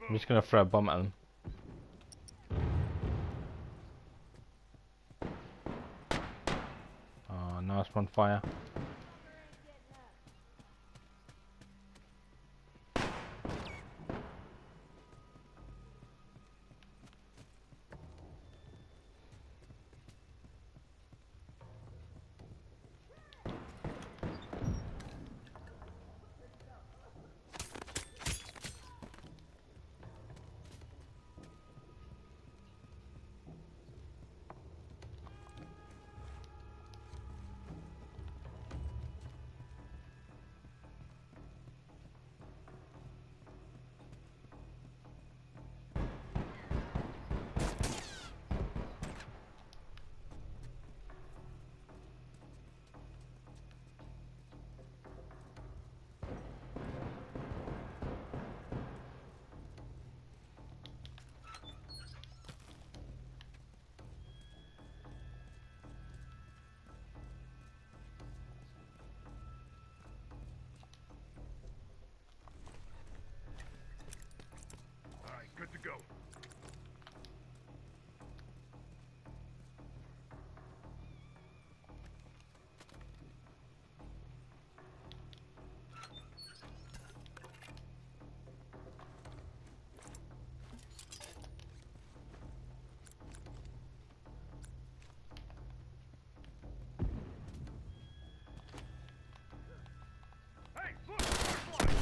I'm just gonna throw a bomb at them. Oh, nice one, fire. Alright, good to go. Hey, look! Firefly!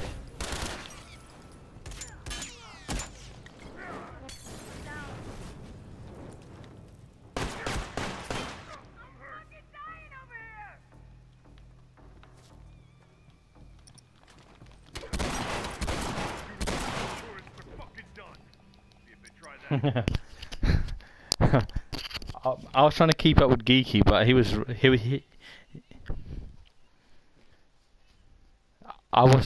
I'm fucking dying over here! Tourists are fucking done. See if they try that. I was trying to keep up with Geeky, but he I was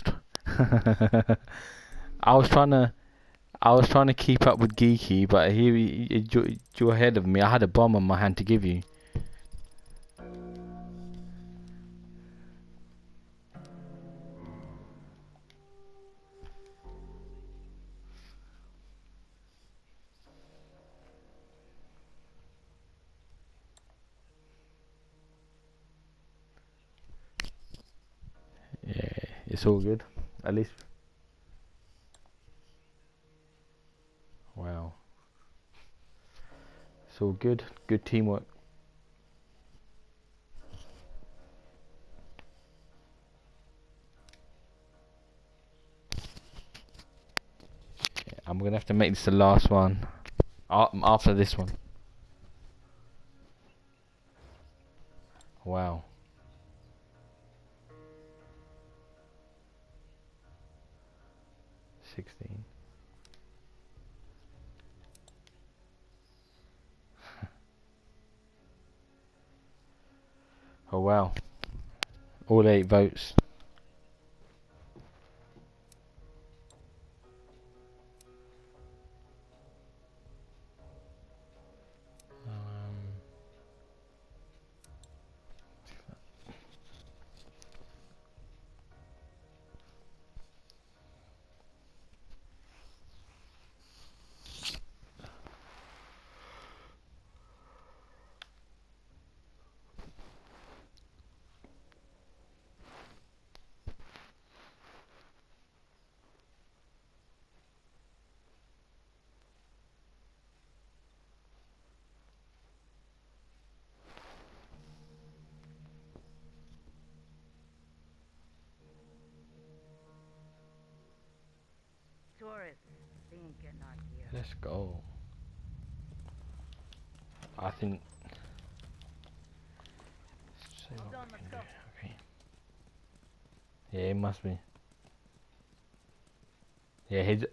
I was trying to keep up with Geeky, but you're ahead of me. I had a bomb on my hand to give you. Yeah, it's all good. At least, wow, it's all good. Good teamwork. I'm gonna have to make this the last one. After this one. Wow. 16. Oh wow. All 8 votes. Tourists think you're not here. Let's go. I think. Let's see All what done, we let's can go. do. Okay. Yeah, it must be. Yeah, he's.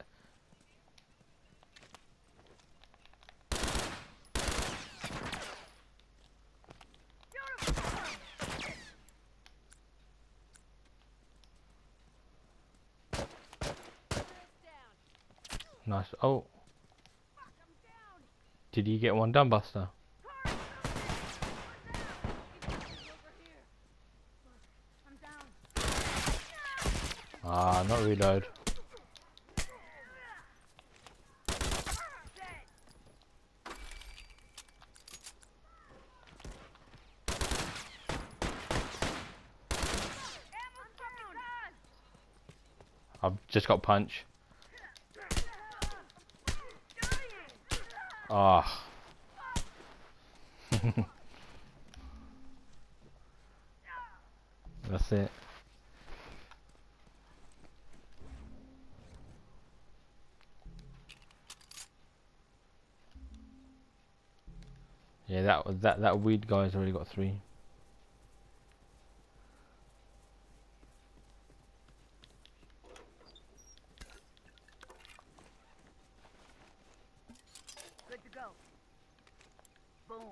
Nice. Oh. Did you get one done, Buster? Ah, not reload. I've just got punch. Ah. That's it. Yeah, that weed guy's already got 3. Good to go. Boom.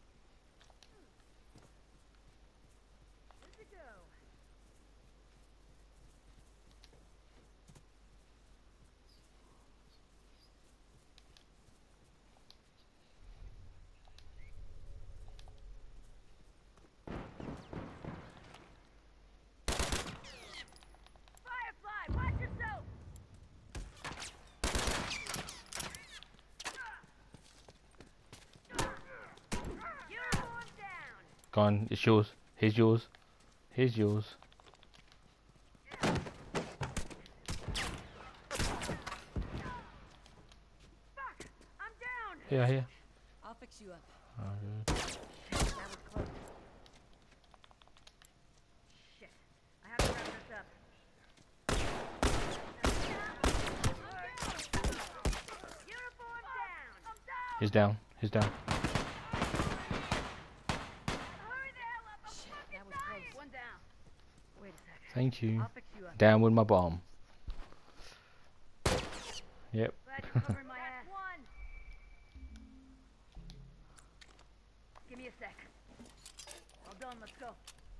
Good to go. Firefly, watch yourself. Uniform down. Gone. It's yours. Here's yours. Here's yours. Fuck, I'm down. Here, here. I'll fix you up. Oh, good. That was close. Shit. I have to wrap this up. Uniform down. I'm down. He's down. He's down. Hurry the hell up. I'm Shit, fucking that was dying. close. One down. Wait a second. Thank you. I'll fix you up. Down with my bomb. Yep. Glad you covered my ass. One. Give me a sec. All done. Let's go.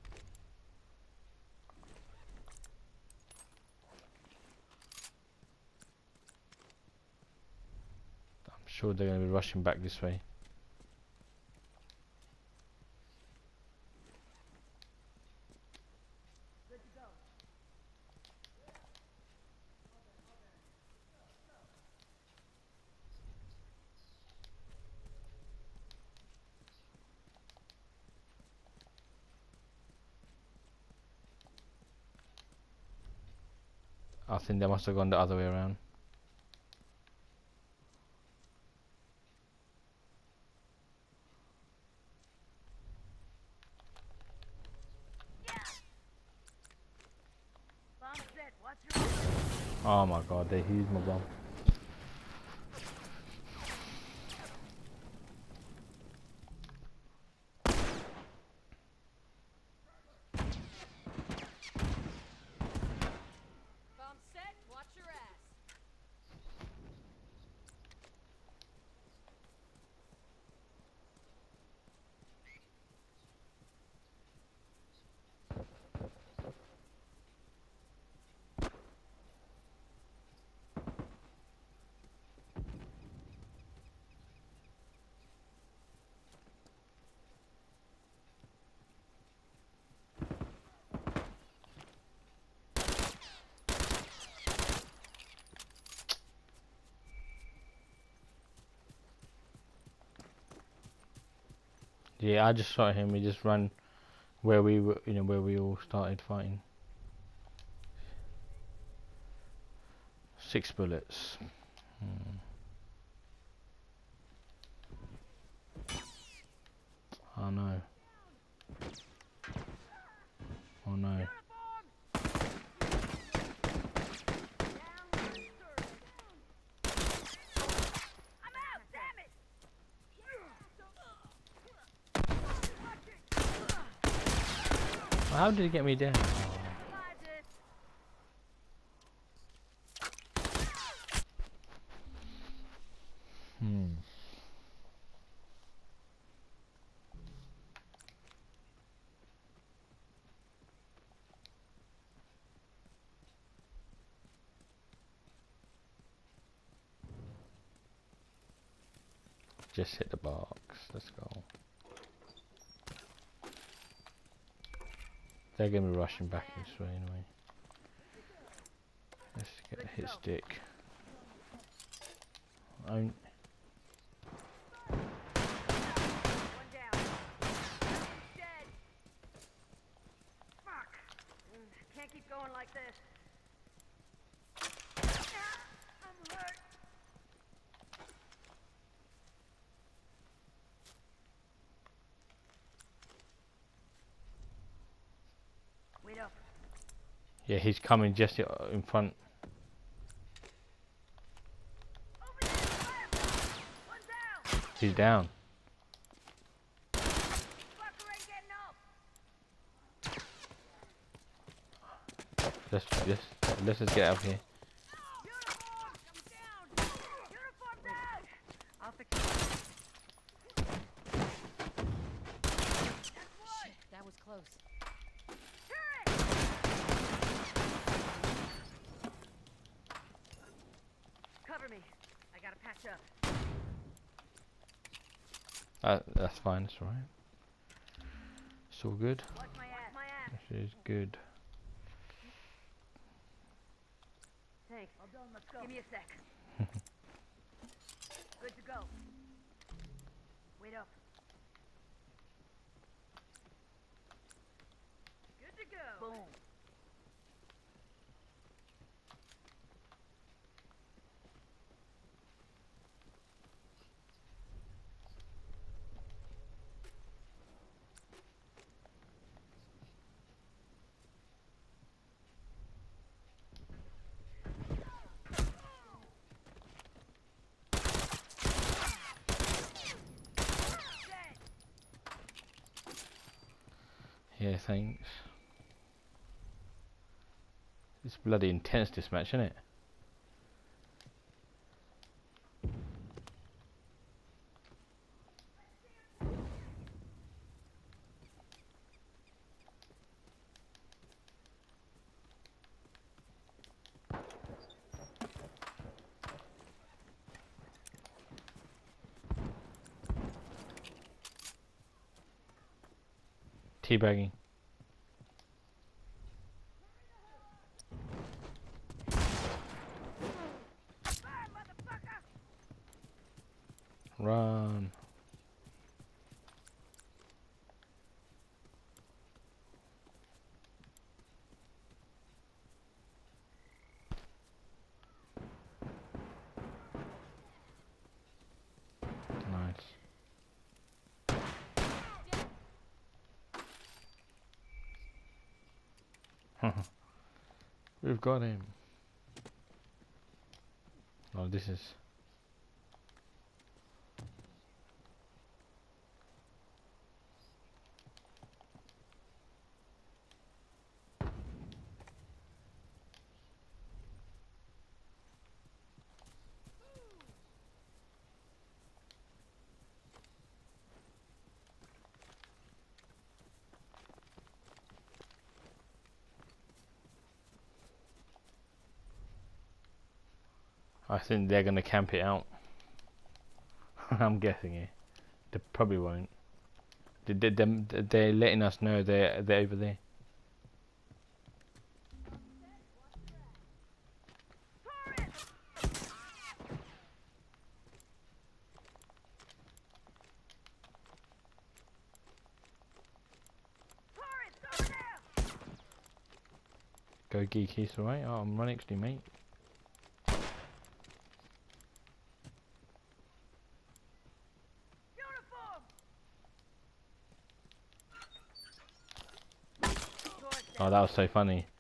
I'm sure they're going to be rushing back this way. Good to go. I think they must have gone the other way around. Bomb set. Watch your. Oh my god, they used my bomb. Bomb set, watch your ass. Yeah, I just shot him. He just ran where we were, you know, where we all started fighting. 6 bullets. Oh no. Oh no. I'm out. Damn it. How did he get me down? Survived it. Just hit the box. Let's go. They're gonna be rushing back this way anyway. Let's get a hit stick. One down. He's dead. Fuck. Can't keep going like this. Yeah, he's coming just in front. Over there, fire! One down! He's down. Fucker ain't getting up! Let's just get out of here. Uniform! I'm down! Uniform down! I'll fix it. That's one! Shit, that was close. Cover me. I gotta patch up. That's fine. That's all right. It's all good. Watch my ass. My ass. This is good. Thanks. All done. Let's go. Give me a sec. Good to go. Wait up. Good to go. Boom. Yeah, thanks. It's bloody intense this match, isn't it? Teabagging. Fire, motherfucker! Run. Nice. We've got him. Oh, this is. I think they're gonna camp it out. I'm guessing it. They probably won't. They're letting us know they're over there. Torres, over there! Go geeky, it's alright. Oh, I'm right next to you, mate. Uniform! Torres Oh, that was so funny.